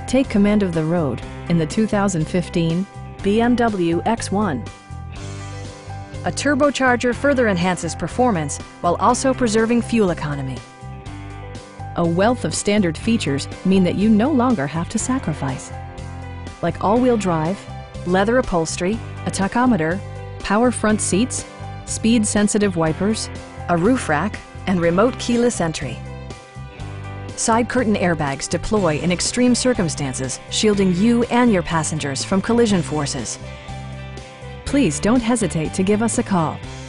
Take command of the road in the 2015 BMW X1. A turbocharger further enhances performance while also preserving fuel economy. A wealth of standard features mean that you no longer have to sacrifice, like all-wheel drive, leather upholstery, a tachometer, power front seats, speed-sensitive wipers, a roof rack, and remote keyless entry. Side curtain airbags deploy in extreme circumstances, shielding you and your passengers from collision forces. Please don't hesitate to give us a call.